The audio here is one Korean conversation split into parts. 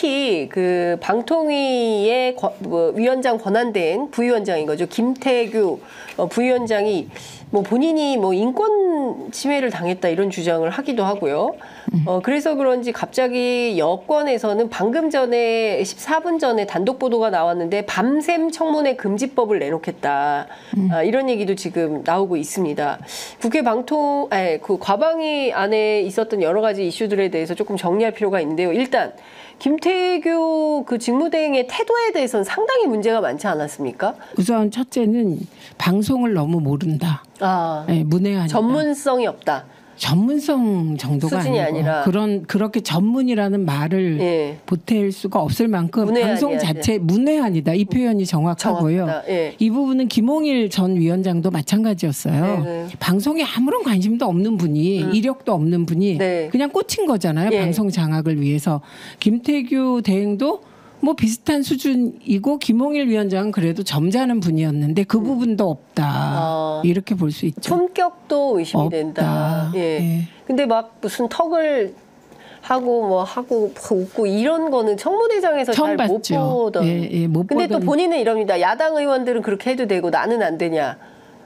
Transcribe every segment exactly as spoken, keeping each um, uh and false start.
특히 그 방통위의 권, 뭐 위원장 권한대행 부위원장인 거죠. 김태규 어, 부위원장이 뭐 본인이 뭐 인권 침해를 당했다 이런 주장을 하기도 하고요. 어, 그래서 그런지 갑자기 여권에서는 방금 전에 십사 분 전에 단독 보도가 나왔는데 밤샘 청문회 금지법을 내놓겠다. 음. 아, 이런 얘기도 지금 나오고 있습니다. 국회 방통, 아니, 그 과방위 안에 있었던 여러 가지 이슈들에 대해서 조금 정리할 필요가 있는데요. 일단 김태규 그 직무대행의 태도에 대해서는 상당히 문제가 많지 않았습니까? 우선 첫째는 방송을 너무 모른다. 아, 네, 문외한이다. 전문성이 없다. 전문성 정도가 수준이 아니고 아니라. 그런 그렇게 전문이라는 말을 예. 보탤 수가 없을 만큼 문외한이야, 방송 자체 문외한이다. 이 표현이 정확하고요. 예. 이 부분은 김홍일 전 위원장도 마찬가지였어요. 네. 방송에 아무런 관심도 없는 분이 음. 이력도 없는 분이 네. 그냥 꽂힌 거잖아요. 예. 방송 장악을 위해서. 김태규 대행도 뭐 비슷한 수준이고 김홍일 위원장은 그래도 점잖은 분이었는데 그 부분도 없다. 아. 이렇게 볼 수 있죠. 품격도 의심이 없다. 된다. 예. 예. 근데 막 무슨 턱을 하고 뭐 하고 웃고 이런 거는 청문회장에서 잘 못 보던. 예, 예, 못 근데 보던. 또 본인은 이럽니다. 야당 의원들은 그렇게 해도 되고 나는 안 되냐.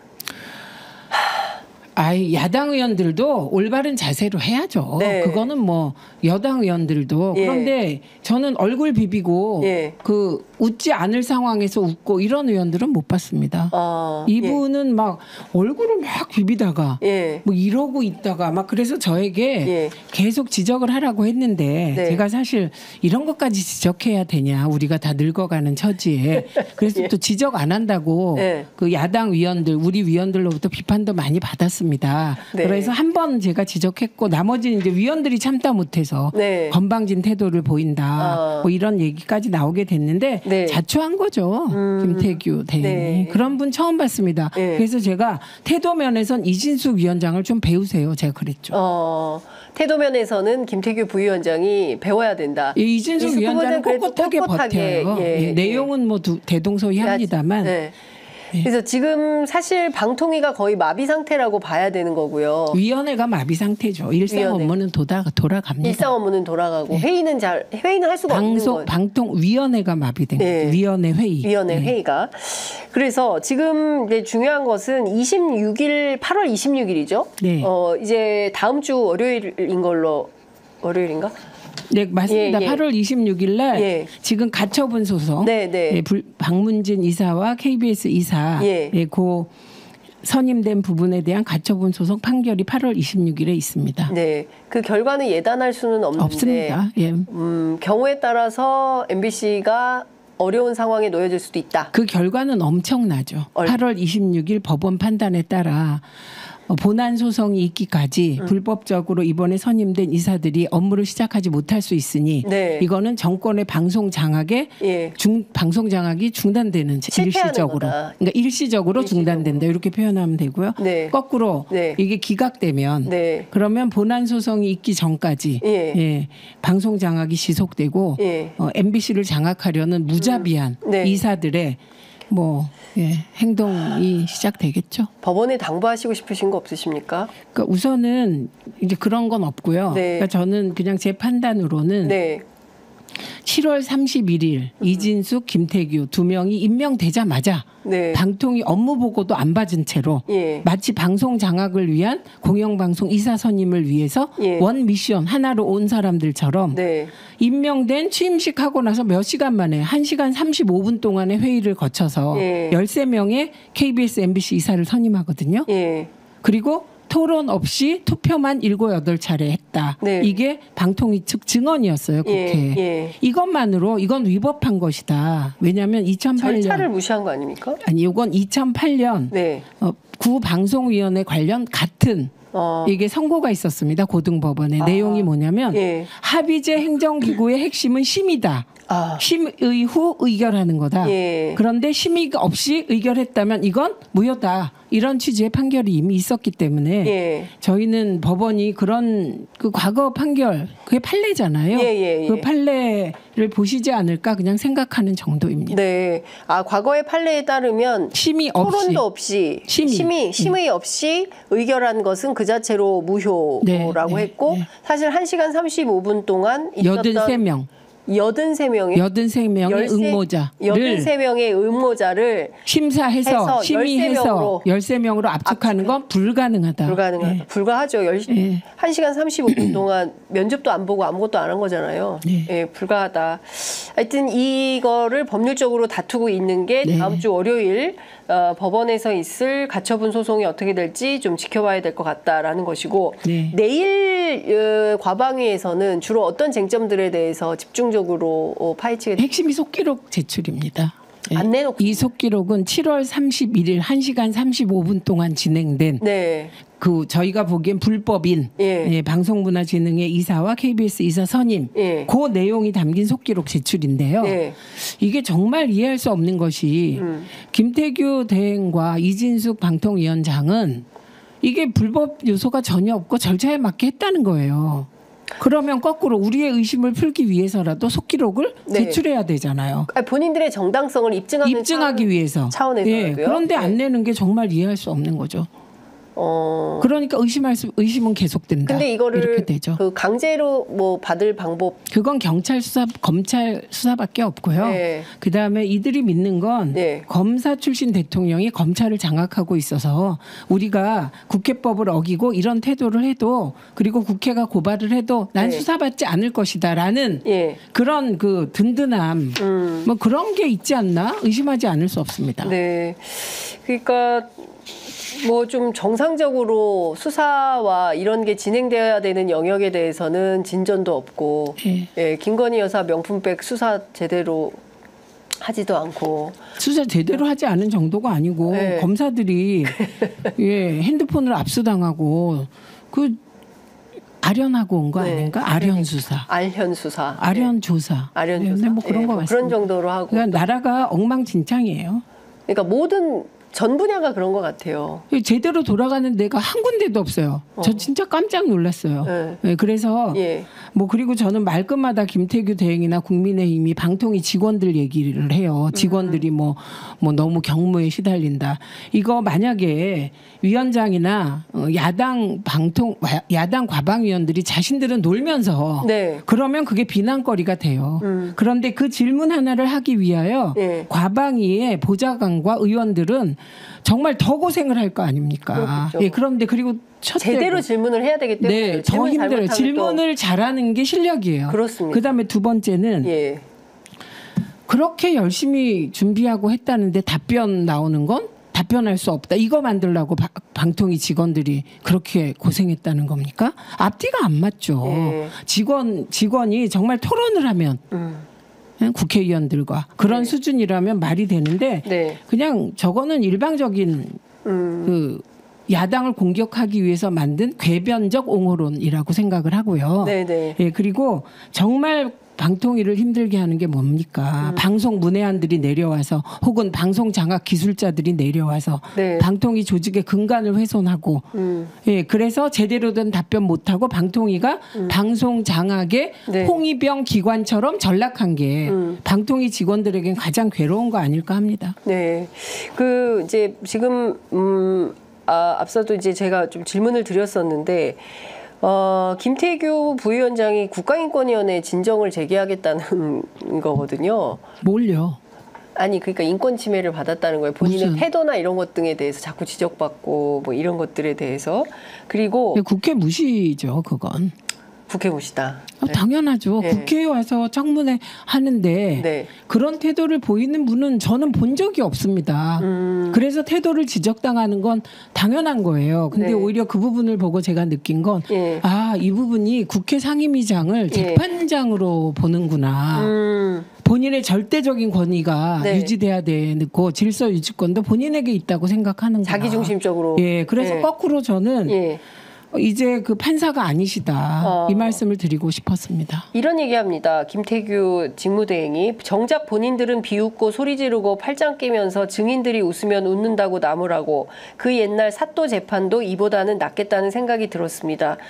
아이, 야당 의원들도 올바른 자세로 해야죠. 네. 그거는 뭐 여당 의원들도. 예. 그런데 저는 얼굴 비비고 예. 그 웃지 않을 상황에서 웃고 이런 의원들은 못 봤습니다. 어, 이분은 예. 막 얼굴을 막 비비다가 예. 뭐 이러고 있다가 막 그래서 저에게 예. 계속 지적을 하라고 했는데 네. 제가 사실 이런 것까지 지적해야 되냐. 우리가 다 늙어가는 처지에. 그래서 예. 또 지적 안 한다고 예. 그 야당 위원들 우리 위원들로부터 비판도 많이 받았습니다. 네. 그래서 한 번 제가 지적했고 나머지는 이제 위원들이 참다 못해서 네. 건방진 태도를 보인다. 어. 뭐 이런 얘기까지 나오게 됐는데 네. 자초한 거죠. 음. 김태규 대행이. 네. 그런 분 처음 봤습니다. 네. 그래서 제가 태도 면에선 이진숙 위원장을 좀 배우세요. 제가 그랬죠. 어, 태도면에서는 김태규 부위원장이 배워야 된다. 예, 이진숙 위원장은 꼿꼿하게, 꼿꼿하게 버텨요. 예, 예, 예. 내용은 뭐 두, 대동소이합니다만. 네. 그래서 지금 사실 방통위가 거의 마비 상태라고 봐야 되는 거고요. 위원회가 마비 상태죠. 일상 위원회. 업무는 도다, 돌아갑니다. 일상 업무는 돌아가고 네. 회의는 잘 회의는 할 수가 방송, 없는 거예요. 방통위원회가 마비된 네. 거죠. 위원회 회의. 위원회 네. 회의가. 그래서 지금 이제 중요한 것은 이십육 일 팔월 이십육 일이죠. 네. 어, 이제 다음 주 월요일인 걸로 월요일인가? 네, 맞습니다. 예, 예. 팔월 이십육 일 날 예. 지금 가처분 소송 네, 네. 예, 불, 박문진 이사와 케이비에스 이사 예. 예, 그 선임된 부분에 대한 가처분 소송 판결이 팔월 이십육 일에 있습니다. 네, 그 결과는 예단할 수는 없는데 없습니다. 예. 음, 경우에 따라서 엠비씨가 어려운 상황에 놓여질 수도 있다. 그 결과는 엄청나죠. 얼... 팔월 이십육 일 법원 판단에 따라 본안 소송이 있기까지 음. 불법적으로 이번에 선임된 이사들이 업무를 시작하지 못할 수 있으니 네. 이거는 정권의 방송 장악에 예. 중, 방송 장악이 중단되는 일시적으로 거다. 그러니까 일시적으로, 일시적으로 중단된다 이렇게 표현하면 되고요. 네. 거꾸로 네. 이게 기각되면 네. 그러면 본안 소송이 있기 전까지 예. 예, 방송 장악이 지속되고 예. 어, 엠비씨를 장악하려는 무자비한 음. 네. 이사들의 뭐 예, 행동이 시작되겠죠. 법원에 당부하시고 싶으신 거 없으십니까? 그러니까 우선은 이제 그런 건 없고요. 네. 그러니까 저는 그냥 제 판단으로는 네. 칠월 삼십일 일 음. 이진숙, 김태규 두 명이 임명되자마자 네. 방통위 업무 보고도 안 받은 채로 예. 마치 방송 장악을 위한 공영방송 이사 선임을 위해서 예. 원 미션 하나로 온 사람들처럼 네. 임명된 취임식 하고 나서 몇 시간 만에 한 시간 삼십오 분 동안의 회의를 거쳐서 예. 열세 명의 케이비에스, 엠비씨 이사를 선임하거든요. 예. 그리고 토론 없이 투표만 일곱 여덟 차례 했다. 네. 이게 방통위 측 증언이었어요. 국회에. 예, 예. 이것만으로 이건 위법한 것이다. 왜냐하면 이천팔 년. 절차를 무시한 거 아닙니까? 아니 이건 이천팔 년 네. 어, 구방송위원회 관련 같은 어. 이게 선고가 있었습니다. 고등법원에. 아. 내용이 뭐냐면 예. 합의제 행정기구의 핵심은 심의다. 아. 심의 후 의결하는 거다. 예. 그런데 심의가 없이 의결했다면 이건 무효다. 이런 취지의 판결이 이미 있었기 때문에 예. 저희는 법원이 그런 그 과거 판결 그게 판례잖아요. 예, 예, 예. 그 판례를 보시지 않을까 그냥 생각하는 정도입니다. 네. 아 과거의 판례에 따르면 심의 없이 토론도 없이 심의, 심의, 심의 없이 의결한 것은 그 자체로 무효라고 네, 했고 네, 네. 사실 한 시간 삼십오 분 동안 있었던 여든세 명 여든세 명의 여든세 명의 응모자를 여든세 명의 응모자를 심사해서 해서 심의해서 열세 명으로 압축하는 건 불가능하다. 불가능하다. 네. 불가하죠. 네. 한 시간 삼십오 분 동안 면접도 안 보고 아무것도 안 한 거잖아요. 네. 네, 불가하다. 하여튼 이거를 법률적으로 다투고 있는 게 네. 다음 주 월요일 어, 법원에서 있을 가처분 소송이 어떻게 될지 좀 지켜봐야 될 것 같다라는 것이고 네. 내일 어, 과방위에서는 주로 어떤 쟁점들에 대해서 집중적으로 어, 파헤치게 됩니까? 핵심이 속기록 제출입니다. 네. 안 내놓고 이 속기록은 칠월 삼십일일 한 시간 삼십오 분 동안 진행된 네. 그 저희가 보기엔 불법인 예. 예, 방송문화진흥회 이사와 케이비에스 이사 선임 예. 그 내용이 담긴 속기록 제출인데요. 예. 이게 정말 이해할 수 없는 것이 음. 김태규 대행과 이진숙 방통위원장은 이게 불법 요소가 전혀 없고 절차에 맞게 했다는 거예요. 그러면 거꾸로 우리의 의심을 풀기 위해서라도 속기록을 네. 제출해야 되잖아요. 아니, 본인들의 정당성을 입증하는 입증하기 차원, 위해서. 차원에서라도요. 예, 그런데 안 네. 내는 게 정말 이해할 수 없는 거죠. 어... 그러니까 의심할 수, 의심은 계속된다. 근데 이거를 이렇게 되죠. 그 강제로 뭐 받을 방법 그건 경찰 수사, 검찰 수사밖에 없고요. 네. 그 다음에 이들이 믿는 건 네. 검사 출신 대통령이 검찰을 장악하고 있어서 우리가 국회법을 어기고 이런 태도를 해도 그리고 국회가 고발을 해도 난 네. 수사받지 않을 것이다라는 네. 그런 그 든든함 음. 뭐 그런 게 있지 않나 의심하지 않을 수 없습니다. 네, 그러니까. 뭐 좀 정상적으로 수사와 이런 게 진행되어야 되는 영역에 대해서는 진전도 없고 예. 예, 김건희 여사 명품백 수사 제대로 하지도 않고 수사 제대로 하지 않은 정도가 아니고 예. 검사들이 예, 핸드폰을 압수당하고 그 아련하고 온 거 네. 아닌가? 아련 수사. 알현 수사. 아련 네. 조사. 아련 조사. 네, 뭐 그런 네, 거 뭐 같습니다. 그런 정도로 하고. 그러니까 나라가 엉망진창이에요. 그러니까 모든 전 분야가 그런 것 같아요. 제대로 돌아가는 데가 한 군데도 없어요. 어. 저 진짜 깜짝 놀랐어요. 네. 네, 그래서 예. 뭐 그리고 저는 말끝마다 김태규 대행이나 국민의힘이 방통위 직원들 얘기를 해요. 직원들이 뭐, 뭐 너무 경무에 시달린다. 이거 만약에 위원장이나 야당 방통 야당 과방위원들이 자신들은 놀면서 네. 그러면 그게 비난거리가 돼요. 음. 그런데 그 질문 하나를 하기 위하여 네. 과방위의 보좌관과 의원들은 정말 더 고생을 할 거 아닙니까? 예, 그런데 그리고 첫 제대로 대고. 질문을 해야 되기 때문에 네, 더 힘들어요. 질문을 잘하는 게 실력이에요. 그렇습니다. 그다음에 두 번째는 예. 그렇게 열심히 준비하고 했다는데 답변 나오는 건 답변할 수 없다. 이거 만들려고 바, 방통위 직원들이 그렇게 고생했다는 겁니까? 앞뒤가 안 맞죠. 예. 직원 직원이 정말 토론을 하면. 음. 국회의원들과 그런 네. 수준이라면 말이 되는데 네. 그냥 저거는 일방적인 음. 그 야당을 공격하기 위해서 만든 궤변적 옹호론이라고 생각을 하고요. 네네. 예, 그리고 정말 방통위를 힘들게 하는 게 뭡니까? 음. 방송 문외한들이 내려와서 혹은 방송 장악 기술자들이 내려와서 네. 방통위 조직의 근간을 훼손하고 음. 예, 그래서 제대로 된 답변 못하고 방통위가 음. 방송 장악의 네. 홍위병 기관처럼 전락한 게 음. 방통위 직원들에겐 가장 괴로운 거 아닐까 합니다. 네, 그 이제 지금 음, 아, 앞서도 이제 제가 좀 질문을 드렸었는데. 어, 김태규 부위원장이 국가인권위원회에 진정을 제기하겠다는 거거든요. 뭘요? 아니 그러니까 인권 침해를 받았다는 거예요. 본인의 무슨? 태도나 이런 것 등에 대해서 자꾸 지적받고 뭐 이런 것들에 대해서. 그리고 국회 무시죠, 그건. 국회 무시다. 어, 당연하죠. 네. 국회에 와서 청문회 하는데 네. 그런 태도를 보이는 분은 저는 본 적이 없습니다. 음. 그래서 태도를 지적당하는 건 당연한 거예요. 근데 네. 오히려 그 부분을 보고 제가 느낀 건 네. 아, 이 부분이 국회 상임위장을 재판장으로 네. 보는구나. 음. 본인의 절대적인 권위가 네. 유지돼야 되고 질서 유지권도 본인에게 있다고 생각하는구나. 자기중심적으로. 예, 그래서 네. 거꾸로 저는 네. 이제 그 판사가 아니시다. 어. 이 말씀을 드리고 싶었습니다. 이런 얘기합니다. 김태규 직무대행이 정작 본인들은 비웃고 소리 지르고 팔짱 끼면서 증인들이 웃으면 웃는다고 나무라고 그 옛날 사또 재판도 이보다는 낫겠다는 생각이 들었습니다.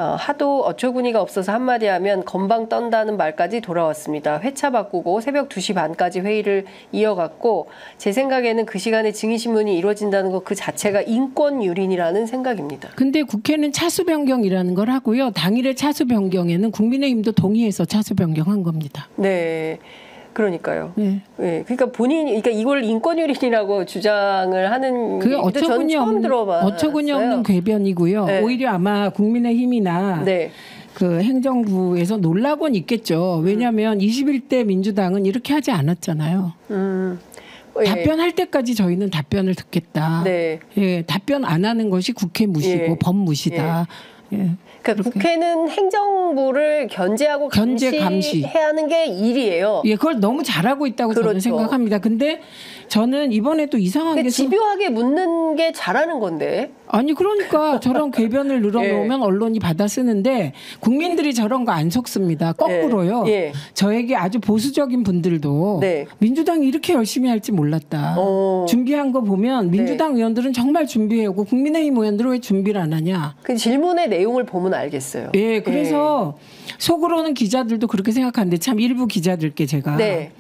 어, 하도 어처구니가 없어서 한마디 하면 건방 떤다는 말까지 돌아왔습니다. 회차 바꾸고 새벽 두 시 반까지 회의를 이어갔고 제 생각에는 그 시간에 증인신문이 이루어진다는 것 그 자체가 인권유린이라는 생각입니다. 근데 국회는 차수 변경이라는 걸 하고요. 당일의 차수 변경에는 국민의힘도 동의해서 차수 변경한 겁니다. 네. 그러니까요. 네. 네. 그러니까 본인이, 그러니까 이걸 인권유린이라고 주장을 하는 게 어처구니 없는, 어처구니 없는 궤변이고요. 네. 오히려 아마 국민의힘이나 네. 그 행정부에서 놀라곤 있겠죠. 왜냐하면 음. 이십일 대 민주당은 이렇게 하지 않았잖아요. 음. 예. 답변할 때까지 저희는 답변을 듣겠다. 네. 예, 답변 안 하는 것이 국회 무시고 예. 법 무시다. 예. 예. 그러니까 국회는 행정부를 견제하고 견제, 감시. 감시해야 하는 게 일이에요. 예, 그걸 너무 잘하고 있다고 그렇죠. 저는 생각합니다. 근데 저는 이번에 또 이상한 게 집요하게 묻는 게 잘하는 건데. 아니 그러니까 저런 궤변을 늘어놓으면 예. 언론이 받아 쓰는데 국민들이 저런 거 안 속습니다. 거꾸로요. 예. 예. 저에게 아주 보수적인 분들도 네. 민주당이 이렇게 열심히 할지 몰랐다. 오. 준비한 거 보면 민주당 네. 의원들은 정말 준비하고 국민의힘 의원들은 왜 준비를 안 하냐. 그 질문의 내용을 보면 알겠어요. 예, 그래서 예. 속으로는 기자들도 그렇게 생각하는데 참 일부 기자들께 제가 네.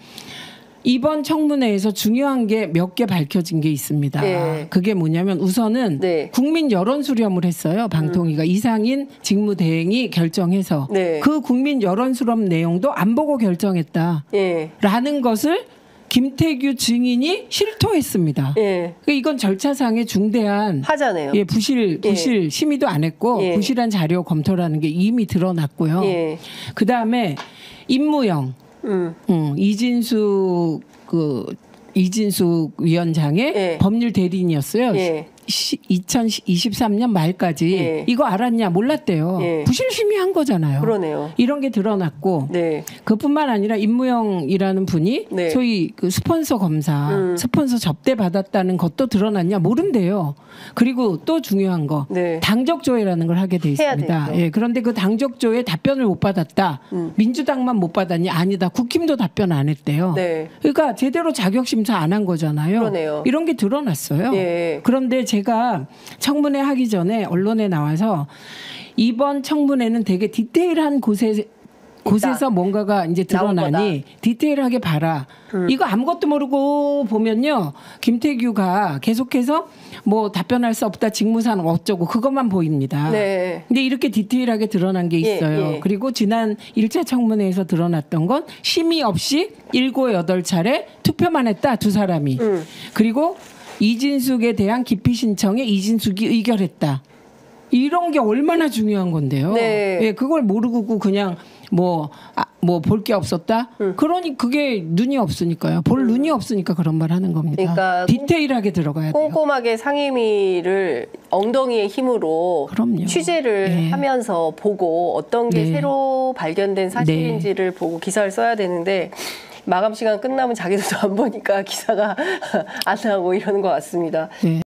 이번 청문회에서 중요한 게 몇 개 밝혀진 게 있습니다. 네. 그게 뭐냐면 우선은 네. 국민 여론 수렴을 했어요. 방통위가 음. 이상인 직무대행이 결정해서 네. 그 국민 여론 수렴 내용도 안 보고 결정했다. 네. 라는 것을 김태규 증인이 실토했습니다. 예. 그러니까 이건 절차상의 중대한 하잖아요. 예, 부실 부실 예. 심의도 안 했고 예. 부실한 자료 검토라는 게 이미 드러났고요. 예. 그 다음에 임무영, 음. 음, 이진숙 그 이진숙 위원장의 예. 법률 대리인이었어요. 예. 이천이십삼 년 말까지 예. 이거 알았냐 몰랐대요. 예. 부실심의한 거잖아요. 그러네요. 이런 게 드러났고 네. 그뿐만 아니라 임무영이라는 분이 네. 소위 그 스폰서 검사, 음. 스폰서 접대 받았다는 것도 드러났냐 모른대요. 그리고 또 중요한 거 네. 당적조회라는 걸 하게 돼 있습니다. 예, 그런데 그 당적조회 답변을 못 받았다. 음. 민주당만 못 받았니? 아니다. 국힘도 답변 안 했대요. 네. 그러니까 제대로 자격심사 안 한 거잖아요. 그러네요. 이런 게 드러났어요. 예. 그런데 제가 청문회 하기 전에 언론에 나와서 이번 청문회는 되게 디테일한 곳에 곳에서 뭔가가 이제 드러나니 디테일하게 봐라. 음. 이거 아무것도 모르고 보면요. 김태규가 계속해서 뭐 답변할 수 없다. 직무상 어쩌고 그것만 보입니다. 네. 근데 이렇게 디테일하게 드러난 게 있어요. 예, 예. 그리고 지난 일 차 청문회에서 드러났던 건 심의 없이 일곱 여덟 차례 투표만 했다. 두 사람이. 음. 그리고 이진숙에 대한 기피 신청에 이진숙이 의결했다. 이런 게 얼마나 중요한 건데요. 네. 예, 그걸 모르고 그냥 뭐, 아, 뭐 볼 게 없었다? 음. 그러니 그게 눈이 없으니까요. 볼 음. 눈이 없으니까 그런 말 하는 겁니다. 그러니까 디테일하게 들어가야 돼요. 꼼꼼하게 상임위를 엉덩이의 힘으로 그럼요. 취재를 네. 하면서 보고 어떤 게 네. 새로 발견된 사실인지를 네. 보고 기사를 써야 되는데 마감 시간 끝나면 자기들도 안 보니까 기사가 안 나오고 이러는 것 같습니다. 네.